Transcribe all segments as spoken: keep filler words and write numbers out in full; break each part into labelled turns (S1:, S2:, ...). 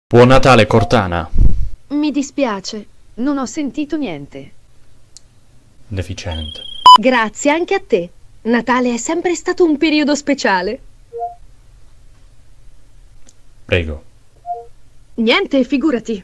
S1: Buon Natale, Cortana.
S2: Mi dispiace, non ho sentito niente.
S1: Deficiente.
S2: Grazie anche a te. Natale è sempre stato un periodo speciale.
S1: Prego.
S2: Niente, figurati.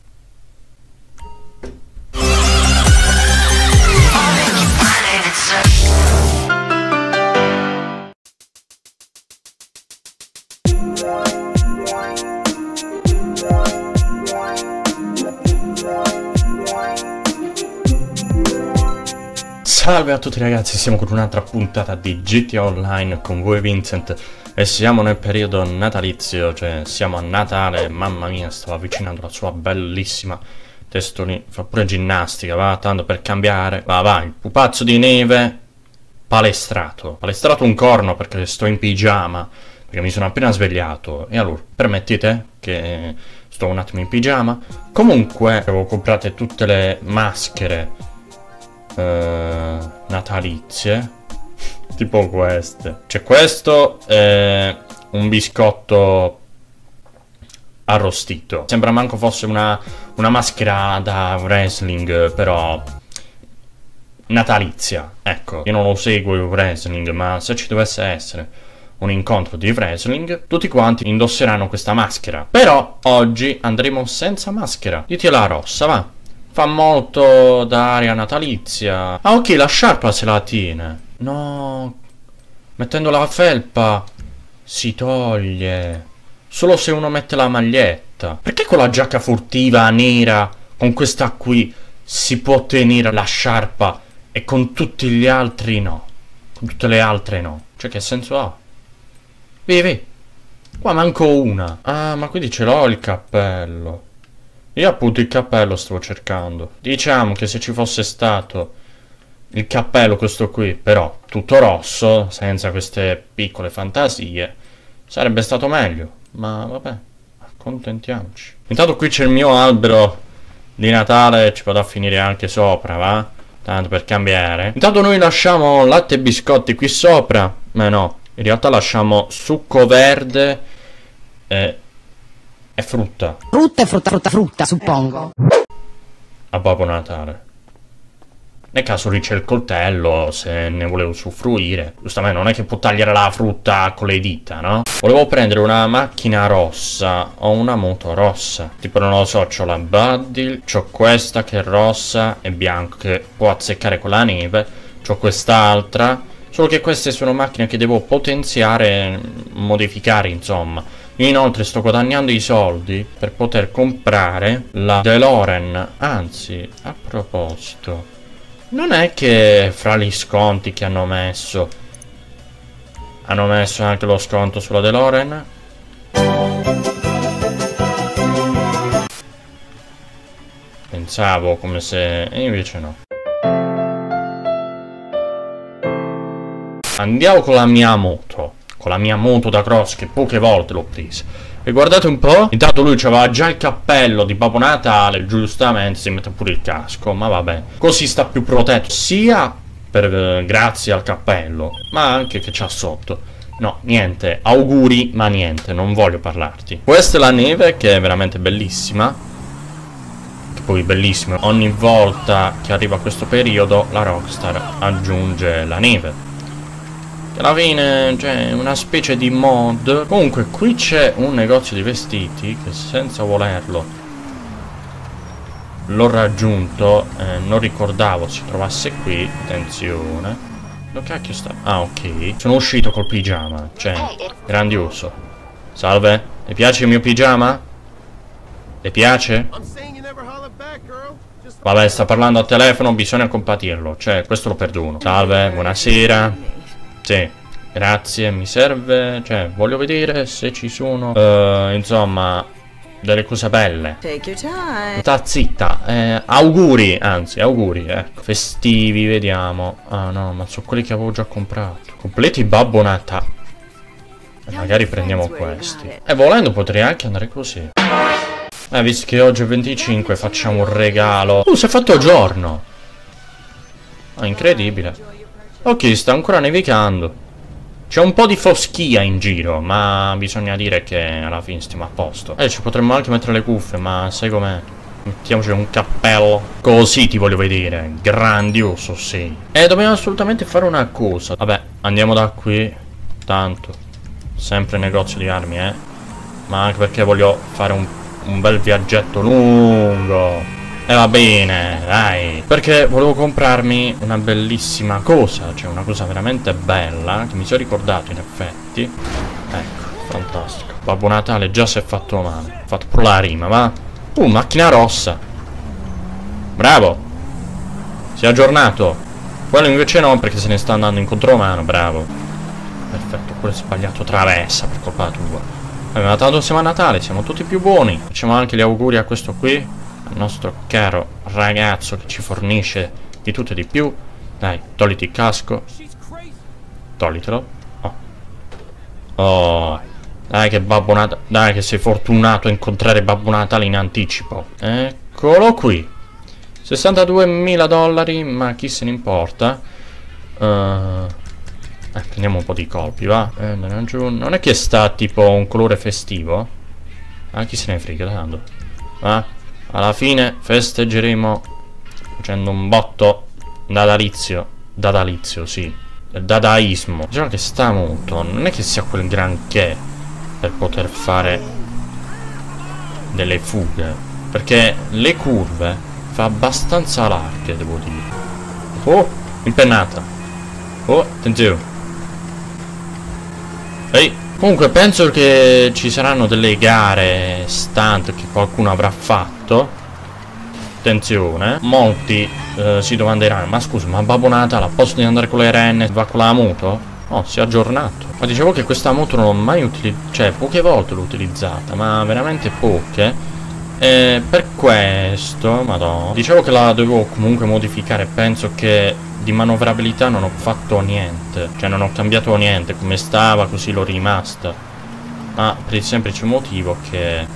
S1: Salve a tutti ragazzi, siamo con un'altra puntata di G T A Online con voi Vincent e siamo nel periodo natalizio, cioè siamo a Natale. Mamma mia, stavo avvicinando la sua bellissima testolina, fa pure ginnastica, va, tanto per cambiare. Va, va, il pupazzo di neve palestrato, palestrato un corno perché sto in pigiama, perché mi sono appena svegliato. E allora, permettete che sto un attimo in pigiama. Comunque, avevo comprato tutte le maschere Uh, natalizie tipo queste. C'è questo e un biscotto arrostito. Sembra manco fosse una, una maschera da wrestling, però natalizia. Ecco, io non lo seguo il wrestling, ma se ci dovesse essere un incontro di wrestling, tutti quanti indosseranno questa maschera. Però oggi andremo senza maschera. Ditela rossa, va. Fa molto d'aria natalizia. Ah ok, la sciarpa se la tiene. No, mettendo la felpa si toglie. Solo se uno mette la maglietta. Perché con la giacca furtiva nera, con questa qui, si può tenere la sciarpa e con tutti gli altri no? Con tutte le altre no? Cioè che senso ha? Vivi, qua manco una. Ah, ma quindi ce l'ho il cappello. Io appunto il cappello stavo cercando. Diciamo che se ci fosse stato il cappello questo qui, però tutto rosso, senza queste piccole fantasie, sarebbe stato meglio. Ma vabbè, accontentiamoci. Intanto qui c'è il mio albero di Natale, ci vado a finire anche sopra, va? Tanto per cambiare. Intanto noi lasciamo latte e biscotti qui sopra. Ma no, in realtà lasciamo succo verde e... è frutta.
S3: Frutta e frutta, frutta, frutta, suppongo.
S1: A Babbo Natale. Nel caso lì c'è il coltello, se ne volevo usufruire. Giustamente non è che può tagliare la frutta con le dita, no? Volevo prendere una macchina rossa o una moto rossa. Tipo non lo so, c'ho la Buddy, c'ho questa che è rossa e bianca, che può azzeccare con la neve. C'ho quest'altra. Solo che queste sono macchine che devo potenziare, modificare, insomma. Inoltre sto guadagnando i soldi per poter comprare la DeLorean. Anzi, a proposito, non è che fra gli sconti che hanno messo hanno messo anche lo sconto sulla DeLorean? Pensavo come se... e invece no. Andiamo con la mia moto. Con la mia moto da cross che poche volte l'ho presa. E guardate un po'. Intanto lui aveva già il cappello di Babbo Natale. Giustamente si mette pure il casco. Ma vabbè, così sta più protetto. Sia per eh, grazie al cappello, ma anche che c'ha sotto. No, niente, auguri, ma niente, non voglio parlarti. Questa è la neve che è veramente bellissima. Che poi bellissima. Ogni volta che arriva questo periodo la Rockstar aggiunge la neve. Alla fine c'è una specie di mod. Comunque qui c'è un negozio di vestiti che senza volerlo l'ho raggiunto, eh, non ricordavo si trovasse qui. Attenzione. Dove cacchio sta? Ah ok, sono uscito col pigiama. Cioè, grandioso. Salve, le piace il mio pigiama? Le piace? Vabbè, sta parlando al telefono, bisogna compatirlo. Cioè, questo lo perdono. Salve, buonasera. Sì, grazie, mi serve, cioè, voglio vedere se ci sono, uh, insomma, delle cose belle. Sta zitta, eh, auguri, anzi, auguri, ecco, festivi, vediamo. Ah no, ma sono quelli che avevo già comprato. Completi Babbo Natale. Magari prendiamo questi. E volendo potrei anche andare così. Eh, visto che oggi è venticinque, facciamo un regalo. Uh, si è fatto giorno. Ah, incredibile. Ok, sta ancora nevicando. C'è un po' di foschia in giro, ma bisogna dire che alla fine stiamo a posto. Eh, ci potremmo anche mettere le cuffie, ma sai com'è? Mettiamoci un cappello. Così ti voglio vedere. Grandioso, sì. E dobbiamo assolutamente fare una cosa. Vabbè, andiamo da qui. Tanto, sempre negozio di armi, eh. Ma anche perché voglio fare un, un bel viaggetto lungo. E va bene, dai. Perché volevo comprarmi una bellissima cosa. Cioè una cosa veramente bella, che mi sono ricordato in effetti. Ecco, fantastico. Babbo Natale già si è fatto male. Ha fatto pure la rima, va. Uh, macchina rossa. Bravo. Si è aggiornato. Quello invece no, perché se ne sta andando in contromano. Bravo. Perfetto, quello è sbagliato traversa per colpa tua. Vabbè, ma tanto siamo a Natale, siamo tutti più buoni. Facciamo anche gli auguri a questo qui, al nostro caro ragazzo che ci fornisce di tutto e di più. Dai, togliti il casco. Toglitelo. Oh. Oh. Dai che Babbo Natale. Dai che sei fortunato a incontrare Babbo Natale in anticipo. Eccolo qui. sessantaduemila dollari, ma chi se ne importa. Uh, eh, prendiamo un po' di colpi, va. Eh, non è che sta tipo un colore festivo. Ah, chi se ne frega, tanto. Va. Alla fine festeggeremo facendo un botto dadalizio. Dadalizio, sì. Il dadaismo. Diciamo che sta molto. Non è che sia quel granché per poter fare delle fughe. Perché le curve fa abbastanza larghe, devo dire. Oh, impennata. Oh, attenzione. Ehi. Comunque penso che ci saranno delle gare stunt che qualcuno avrà fatto. Attenzione. Molti eh, si domanderanno: ma scusa, ma Babbo Natale, a posto di andare con le renne, va con la moto? Oh, si è aggiornato. Ma dicevo che questa moto non l'ho mai utilizzata. Cioè, poche volte l'ho utilizzata, ma veramente poche. E per questo, madonna, dicevo che la dovevo comunque modificare. Penso che di manovrabilità non ho fatto niente. Cioè non ho cambiato niente. Come stava così l'ho rimasta. Ma per il semplice motivo che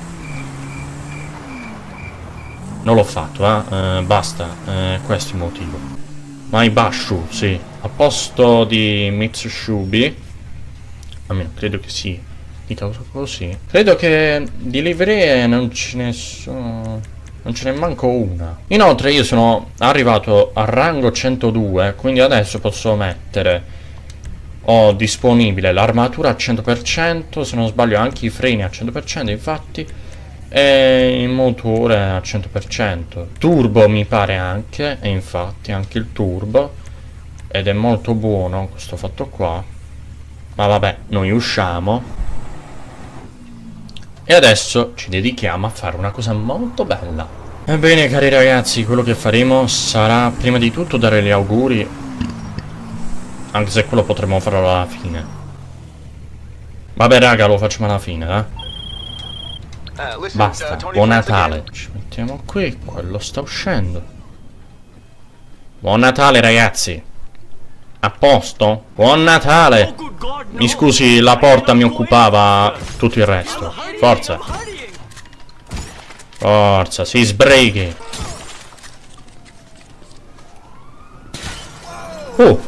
S1: non l'ho fatto, eh? eh basta, eh, questo è il motivo. Maibashu, sì. A posto di Mitsubishi, almeno credo che sì, dica così. Credo che di livree non ce ne sono, non ce ne manco una. Inoltre io sono arrivato al rango centodue, quindi adesso posso mettere, ho disponibile l'armatura al cento per cento, se non sbaglio anche i freni al cento per cento infatti, e il motore al cento per cento. Turbo mi pare anche, e infatti anche il turbo, ed è molto buono questo fatto qua. Ma vabbè, noi usciamo e adesso ci dedichiamo a fare una cosa molto bella. Ebbene cari ragazzi, quello che faremo sarà prima di tutto dare gli auguri, anche se quello potremmo farlo alla fine. Vabbè raga, lo facciamo alla fine, eh. Basta, buon Natale. Ci mettiamo qui, quello sta uscendo. Buon Natale ragazzi. A posto? Buon Natale. Mi scusi, la porta mi occupava tutto il resto. Forza. Forza, si sbrighi. Oh.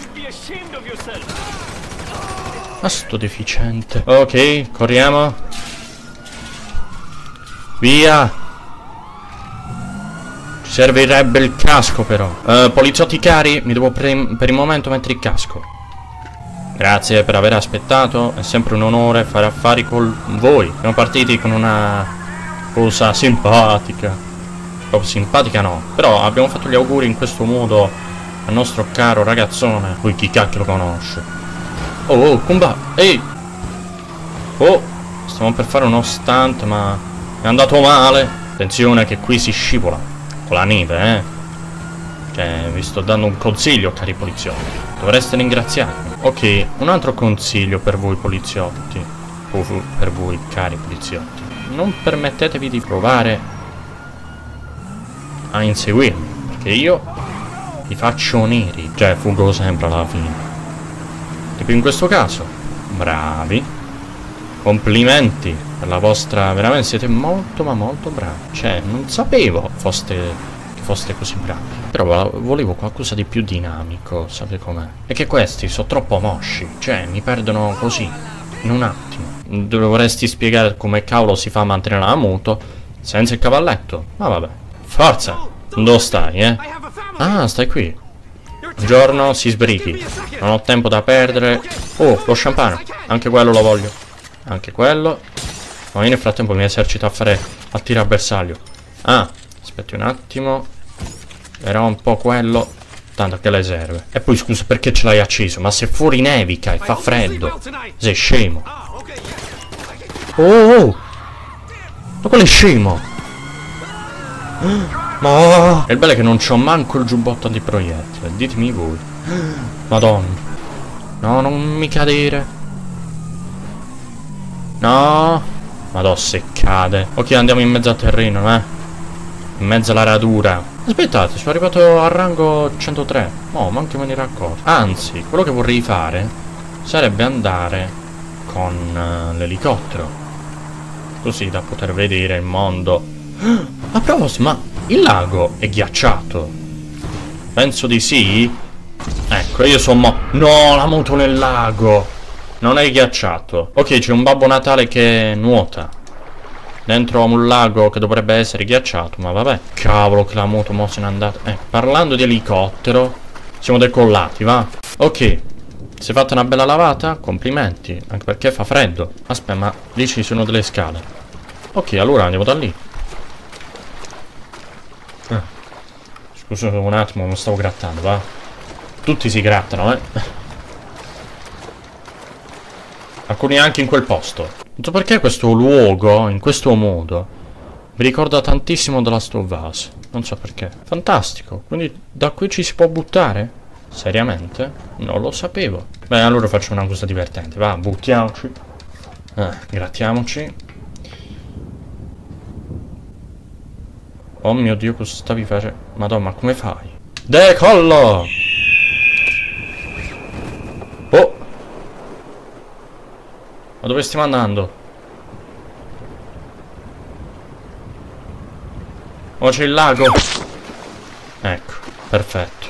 S1: Ma sto deficiente. Ok, corriamo. Via. Ci servirebbe il casco però. uh, Poliziotti cari, mi devo per il momento mettere il casco. Grazie per aver aspettato. È sempre un onore fare affari con voi. Siamo partiti con una cosa simpatica. Proprio simpatica no, però abbiamo fatto gli auguri in questo modo al nostro caro ragazzone. Poi chi cacchio lo conosce. Oh oh, comba. Ehi. Oh, stiamo per fare uno stunt ma è andato male. Attenzione che qui si scivola con la neve, eh. Cioè, vi sto dando un consiglio, cari poliziotti. Dovreste ringraziarmi. Ok, un altro consiglio per voi poliziotti. O per voi, cari poliziotti. Non permettetevi di provare a inseguirmi, perché io vi faccio neri. Cioè, fuggo sempre alla fine. Tipo in questo caso. Bravi. Complimenti per la vostra, veramente siete molto ma molto bravi. Cioè non sapevo foste, che foste così bravi. Però volevo qualcosa di più dinamico, sapete com'è? E che questi sono troppo mosci, cioè mi perdono così, in un attimo. Dovresti spiegare come cavolo si fa a mantenere la moto senza il cavalletto. Ma vabbè. Forza! Dove stai, eh? Ah, stai qui. Un giorno si sbrighi. Non ho tempo da perdere. Oh, lo champagne. Anche quello lo voglio. Anche quello. Ma io nel frattempo mi esercito a fare a tiro a bersaglio. Ah, aspetti un attimo. Era un po' quello. Tanto che le serve. E poi scusa, perché ce l'hai acceso? Ma se fuori nevica e fa freddo. Sei scemo. Oh, oh. Ma quello è scemo. Ma il bello è che non c'ho manco il giubbotto antiproiettile. Ditemi voi. Madonna. No, non mi cadere. No. Madonna, se cade. Ok, andiamo in mezzo al terreno, eh. In mezzo alla radura. Aspettate, sono arrivato al rango centotré. Oh, ma anche me ne ero accorto. Anzi, quello che vorrei fare sarebbe andare con uh, l'elicottero, così da poter vedere il mondo. A proposito, ma il lago è ghiacciato? Penso di sì. Ecco, io sono mo... No, la moto nel lago. Non è ghiacciato. Ok, c'è un Babbo Natale che nuota dentro un lago che dovrebbe essere ghiacciato, ma vabbè. Cavolo che la moto mo se n'è andata. Eh, parlando di elicottero, siamo decollati, va? Ok, si è fatta una bella lavata? Complimenti, anche perché fa freddo. Aspetta, ma lì ci sono delle scale. Ok, allora andiamo da lì. eh. Scusa un attimo, mi stavo grattando, va? Tutti si grattano, eh. Alcuni anche in quel posto. Non so perché questo luogo, in questo modo, mi ricorda tantissimo The Last of Us. Non so perché. Fantastico. Quindi da qui ci si può buttare? Seriamente? Non lo sapevo. Beh, allora faccio una cosa divertente. Va, buttiamoci. Ah, grattiamoci. Oh mio Dio, cosa stavi facendo? Madonna, come fai? Decollo! Oh! Ma dove stiamo andando? Oh, c'è il lago! Ecco, perfetto.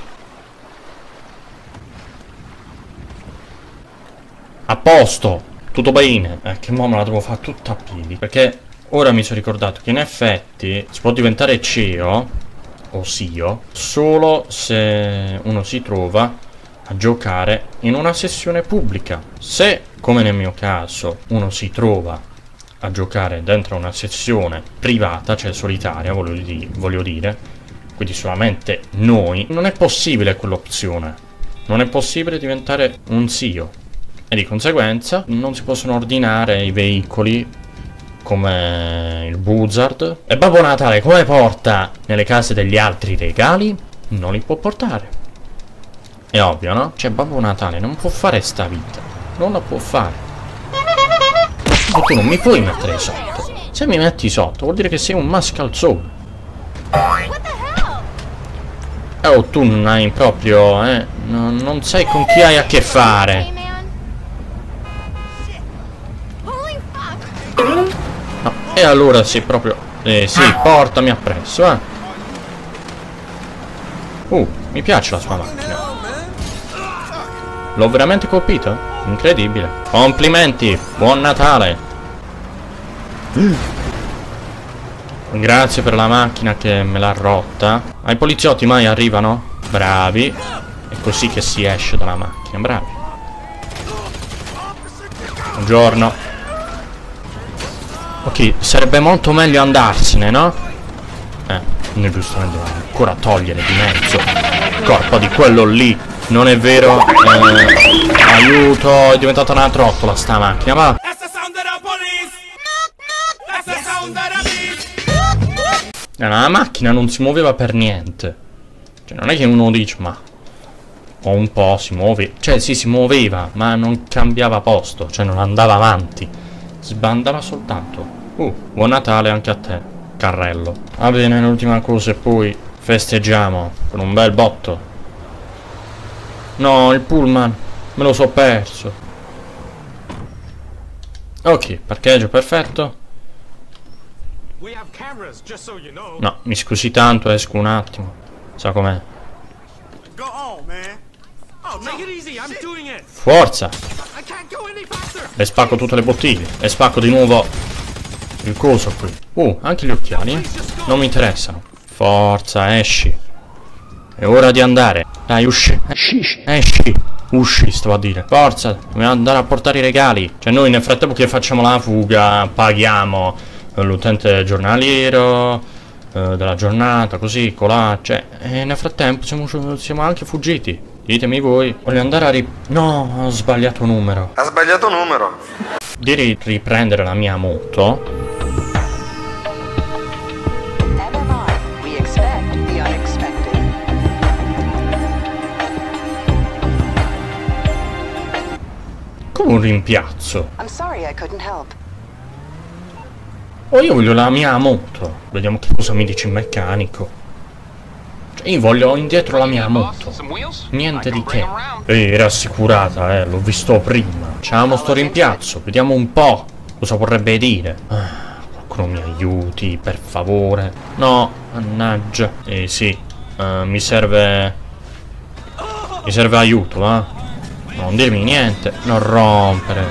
S1: A posto! Tutto bene! Eh, che mo me la devo fare tutta a piedi. Perché ora mi sono ricordato che in effetti si può diventare C E O o S E O solo se uno si trova a giocare in una sessione pubblica. Se, come nel mio caso, uno si trova a giocare dentro una sessione privata, cioè solitaria, voglio, di voglio dire, quindi solamente noi, non è possibile quell'opzione. Non è possibile diventare un S E O. E di conseguenza non si possono ordinare i veicoli come il Buzzard. E Babbo Natale come porta nelle case degli altri regali? Non li può portare. È ovvio, no? Cioè Babbo Natale non può fare sta vita. Non la può fare. Ma tu non mi puoi mettere sotto. Se mi metti sotto vuol dire che sei un mascalzone. Oh, tu non hai proprio, eh. No, non sai con chi hai a che fare. No, e allora sì, proprio... Eh sì, portami appresso, eh. Uh, mi piace la sua macchina. L'ho veramente colpito? Incredibile. Complimenti, buon Natale. Grazie per la macchina che me l'ha rotta. Ai poliziotti mai arrivano? Bravi. È così che si esce dalla macchina, bravi. Buongiorno. Ok, sarebbe molto meglio andarsene, no? Eh, noi giustamente dobbiamo ancora togliere di mezzo corpo di quello lì. Non è vero? Eh, aiuto, è diventata una trottola sta macchina, va? Eh, la macchina non si muoveva per niente. Cioè, non è che uno dice, ma... O un po' si muove. Cioè, sì, si muoveva, ma non cambiava posto. Cioè, non andava avanti. Sbandava soltanto. Uh, buon Natale anche a te, carrello. Va bene, l'ultima cosa e poi festeggiamo con un bel botto. No, il pullman, me lo so perso. Ok, parcheggio perfetto. No, mi scusi tanto, esco un attimo. Sa com'è? Forza! Le spacco tutte le bottiglie. E spacco di nuovo il coso qui. Uh, anche gli occhiali, eh? Non mi interessano. Forza, esci. È ora di andare. Dai, usci. Esci. Esci. Usci, sto a dire. Forza, dobbiamo andare a portare i regali. Cioè noi nel frattempo che facciamo la fuga paghiamo eh, l'utente giornaliero eh, della giornata, così, colà. Cioè, e nel frattempo siamo, siamo anche fuggiti. Ditemi voi. Voglio andare a rip... No, ho sbagliato numero.
S4: Ha sbagliato numero.
S1: Direi di riprendere la mia moto. Come un rimpiazzo. Oh, io voglio la mia moto. Vediamo che cosa mi dice il meccanico. Cioè, io voglio indietro la mia moto. Niente di che. Ehi, era assicurata, eh. L'ho visto prima. C'avevamo sto rimpiazzo. Vediamo un po' cosa vorrebbe dire. Ah, qualcuno mi aiuti, per favore. No, mannaggia. Eh sì. Uh, mi serve... Mi serve aiuto, eh. Non dirmi niente, non rompere.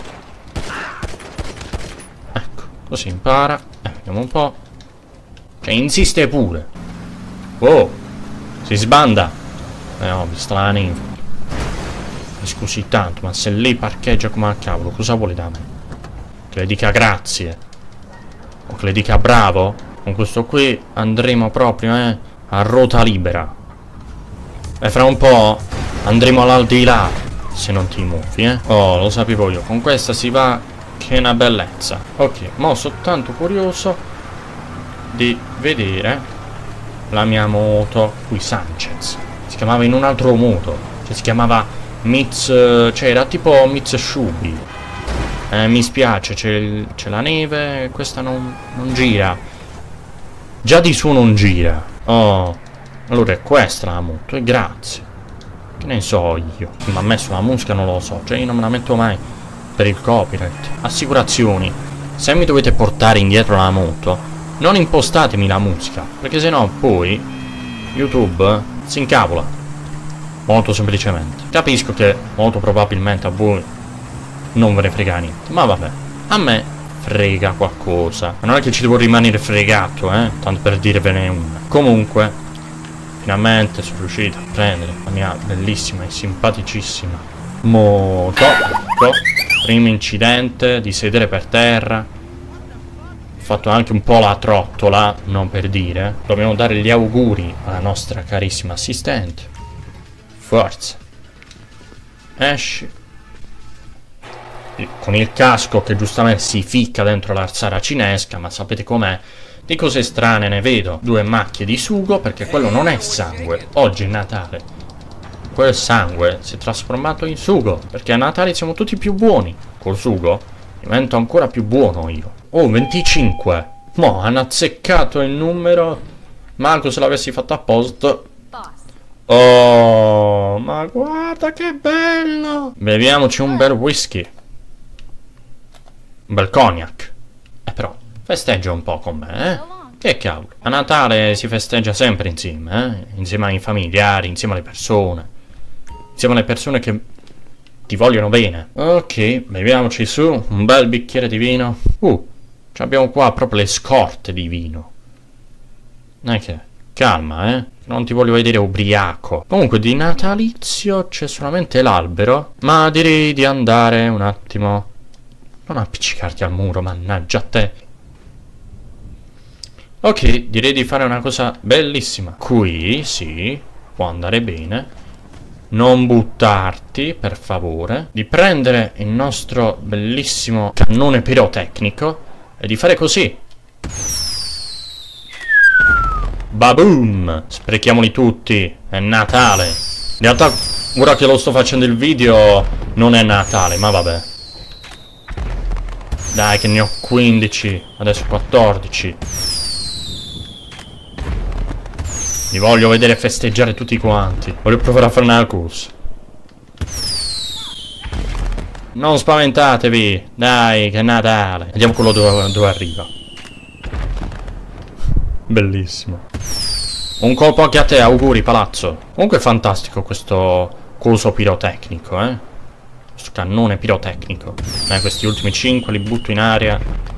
S1: Ecco, così impara. Eh, vediamo un po'. Cioè, insiste pure. Oh, si sbanda. Eh, ho visto la ninfa. Mi scusi tanto, ma se lei parcheggia come a cavolo, cosa vuole da me? Che le dica grazie? O che le dica bravo? Con questo qui andremo proprio, eh, a ruota libera. E fra un po' andremo all'aldilà. Se non ti muovi, eh. Oh, lo sapevo io. Con questa si va che è una bellezza. Ok, mo' sono tanto curioso di vedere la mia moto qui, Sanchez. Si chiamava in un altro modo. Cioè si chiamava Mitz... Cioè era tipo Mitsubishi. Eh, mi spiace, c'è la neve. Questa non, non gira. Già di suo non gira. Oh, allora è questa la moto. E grazie. Che ne so io? Chi mi ha messo la musica non lo so. Cioè io non me la metto mai per il copyright. Assicurazioni. Se mi dovete portare indietro la moto, non impostatemi la musica, perché sennò poi YouTube si incavola. Molto semplicemente. Capisco che molto probabilmente a voi non ve ne frega niente, ma vabbè, a me frega qualcosa. Ma non è che ci devo rimanere fregato, eh, tanto per dirvene una. Comunque finalmente sono riuscito a prendere la mia bellissima e simpaticissima moto. Primo incidente di sedere per terra. Ho fatto anche un po' la trottola, non per dire. Dobbiamo dare gli auguri alla nostra carissima assistente. Forza. Esci. Con il casco che giustamente si ficca dentro la saracinesca, ma sapete com'è? Di cose strane ne vedo. Due macchie di sugo, perché quello non è sangue. Oggi è Natale. Quel sangue si è trasformato in sugo, perché a Natale siamo tutti più buoni. Col sugo divento ancora più buono io. Oh, venticinque. Mo' hanno azzeccato il numero. Manco se l'avessi fatto apposta. Oh, ma guarda che bello. Beviamoci un bel whisky. Un bel cognac. Eh però festeggia un po' con me, eh? Che cavolo. A Natale si festeggia sempre insieme, eh? Insieme ai familiari, insieme alle persone. Insieme alle persone che ti vogliono bene. Ok, beviamoci su un bel bicchiere di vino. Uh, abbiamo qua proprio le scorte di vino. Non è che... Calma, eh? Non ti voglio vedere ubriaco. Comunque di natalizio c'è solamente l'albero. Ma direi di andare un attimo... Non appiccicarti al muro, mannaggia a te. Ok, direi di fare una cosa bellissima. Qui, sì, può andare bene. Non buttarti, per favore. Di prendere il nostro bellissimo cannone pirotecnico e di fare così. Baboom! Sprechiamoli tutti. È Natale. In realtà, ora che lo sto facendo il video, non è Natale, ma vabbè. Dai, che ne ho quindici. Adesso quattordici. Li voglio vedere festeggiare tutti quanti. Voglio provare a fare una corsa. Non spaventatevi. Dai, che è Natale. Vediamo quello dove, dove arriva. Bellissimo. Un colpo anche a te, auguri palazzo. Comunque è fantastico questo coso pirotecnico, eh. Questo cannone pirotecnico. Eh, questi ultimi cinque li butto in aria.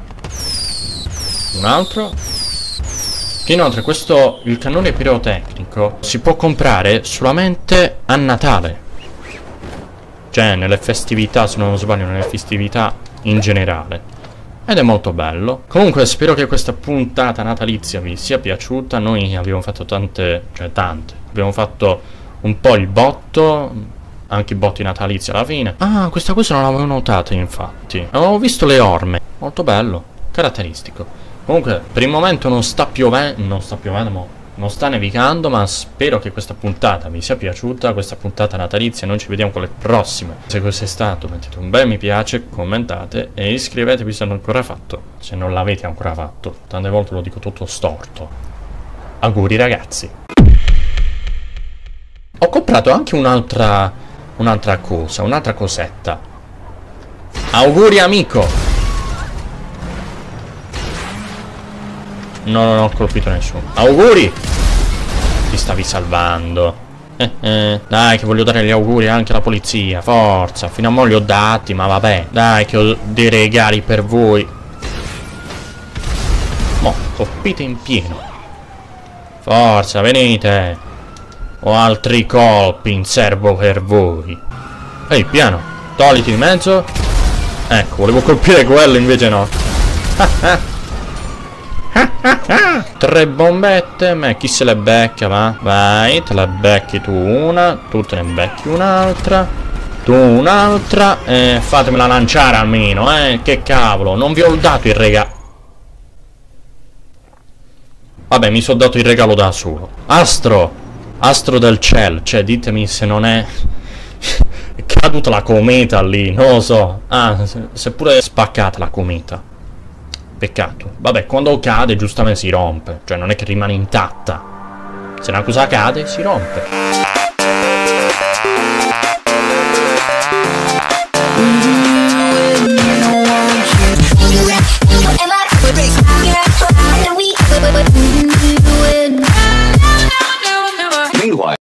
S1: Un altro. Inoltre questo, il cannone pirotecnico, si può comprare solamente a Natale. Cioè nelle festività, se non sbaglio, nelle festività in generale. Ed è molto bello. Comunque spero che questa puntata natalizia vi sia piaciuta. Noi abbiamo fatto tante, cioè tante. Abbiamo fatto un po' il botto, anche i botti natalizi alla fine. Ah, questa cosa non l'avevo notata infatti. Avevo visto le orme. Molto bello, caratteristico. Comunque per il momento non sta piovendo, non sta piovendo, non sta nevicando, ma spero che questa puntata vi sia piaciuta, questa puntata natalizia. Noi ci vediamo con le prossime. Se così è stato, mettete un bel mi piace, commentate e iscrivetevi se non ancora fatto, se non l'avete ancora fatto. Tante volte lo dico tutto storto. Auguri ragazzi. Ho comprato anche un'altra un'altra cosa, un'altra cosetta. Auguri amico. No, non ho colpito nessuno. Auguri! Ti stavi salvando. Eh, eh. Dai, che voglio dare gli auguri anche alla polizia. Forza, fino a mo' li ho dati, ma vabbè. Dai, che ho dei regali per voi. Mo, colpite in pieno. Forza, venite. Ho altri colpi in serbo per voi. Ehi, piano, togliti di mezzo. Ecco, volevo colpire quello, invece no. Tre bombette, ma chi se le becca, va? Vai, te la becchi tu una, tu te ne becchi un'altra, tu un'altra, e fatemela lanciare almeno, eh, che cavolo, non vi ho dato il regalo. Vabbè, mi sono dato il regalo da solo. Astro, astro del cielo, cioè ditemi se non è è caduta la cometa lì, non lo so. Ah, seppure è spaccata la cometa. Peccato. Vabbè, quando cade giustamente si rompe. Cioè non è che rimane intatta. Se una cosa cade si rompe.